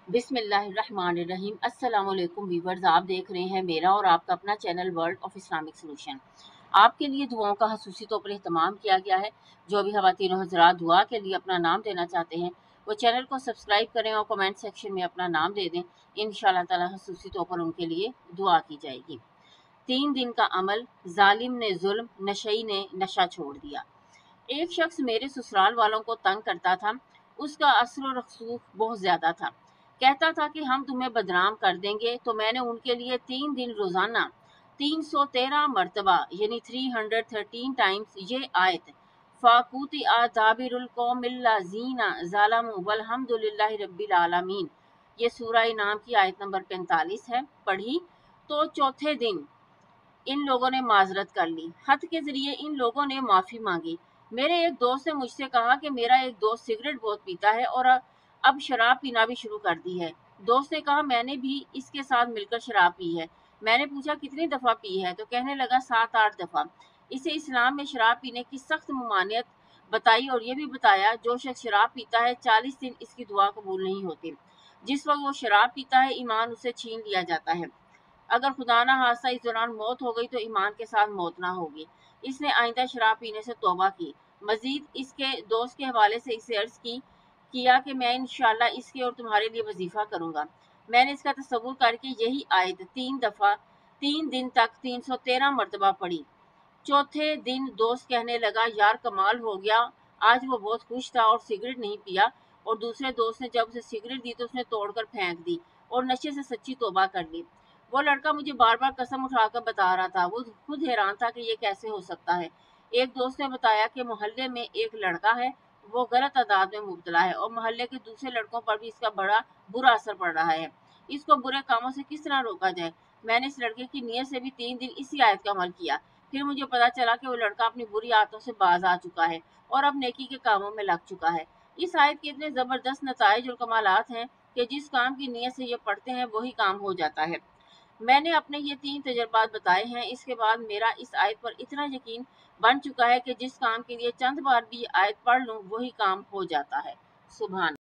बिस्मिल्लाहिर्रहमानिर्रहीम। अस्सलाम वालेकुम व्यूवर्स, आप देख रहे हैं मेरा और आपका अपना channel world of Islamic solution. आपके लिए दुआओं का खसूसी तौर पर एहतमाम किया गया है। जो भी खवातीन और हज़रात दुआ के लिए अपना नाम देना चाहते हैं वो चैनल को सब्सक्राइब करें और कमेंट सेक्शन में अपना नाम दे दें। इंशाअल्लाह ताला खसूसी तौर पर उनके लिए दुआ की जाएगी। 3 दिन का अमल, जालिम ने जुल्म, नशई ने नशा छोड़ दिया। एक शख्स मेरे ससुराल वालों को तंग करता था। उसका असर और रसूख बहुत ज्यादा था। कहता था कि हम तुम्हें बदनाम कर देंगे। तो मैंने उनके लिए 3 दिन रोजाना 313 मरतबा यानी 313 टाइम्स ये आयत फाकूती आदाबिरुल कौमिल्लाज़ीना ज़ालमू वल्हम्दुलिल्लाहि रब्बिल आलमीन, ये सूरह इनाम की आयत नंबर 45 है, पढ़ी। तो चौथे दिन इन लोगों ने माजरत कर ली। खत के जरिए इन लोगों ने माफी मांगी। मेरे एक दोस्त ने मुझसे कहा कि मेरा एक दोस्त सिगरेट बहुत पीता है और अब शराब पीना भी शुरू कर दी है। दोस्त ने कहा मैंने भी इसके साथ मिलकर शराब पी है। मैंने पूछा कितनी दफा पी है, तो कहने लगा 7-8 दफा। इसे इस्लाम में शराब पीने की सख्त ममानियत बताई और ये भी बताया जो शख्स शराब पीता है 40 दिन इसकी दुआ कबूल नहीं होती। जिस वक्त वो शराब पीता है ईमान उसे छीन लिया जाता है। अगर खुदा ना हादसा इस दौरान मौत हो गई तो ईमान के साथ मौत ना होगी। इसने आइंदा शराब पीने से तौबा की। मजीद इसके दोस्त के हवाले से इसे अर्ज किया कि मैं इंशाल्लाह इसके और तुम्हारे लिए वजीफा करूंगा। मैंने इसका तसव्वुर करके यही आयत 3 दिन तक 313 मरतबा पढ़ी। चौथे दिन दोस्त कहने लगा यार कमाल हो गया, आज वो बहुत खुश था और सिगरेट नहीं पिया। और दूसरे दोस्त ने जब उसे सिगरेट दी तो उसने तोड़कर फेंक दी और नशे से सच्ची तौबा कर ली। वो लड़का मुझे बार बार कसम उठाकर बता रहा था। वो खुद हैरान था कि ये कैसे हो सकता है। एक दोस्त ने बताया कि मोहल्ले में एक लड़का है, वो गलत आदात में मुब्तला है और मोहल्ले के दूसरे लड़कों पर भी इसका बड़ा बुरा असर पड़ रहा है। इसको बुरे कामों से किस तरह रोका जाए। मैंने इस लड़के की नीयत से भी 3 दिन इसी आयत का अमल किया। फिर मुझे पता चला कि वो लड़का अपनी बुरी आदतों से बाज आ चुका है और अब नेकी के कामों में लग चुका है। इस आयत के इतने जबरदस्त नताइज और कमालात हैं कि जिस काम की नीयत से ये पढ़ते हैं वही काम हो जाता है। मैंने अपने ये 3 तजर्बात बताए हैं। इसके बाद मेरा इस आयत पर इतना यकीन बन चुका है कि जिस काम के लिए चंद बार भी ये आयत पढ़ लूँ वही काम हो जाता है। सुभान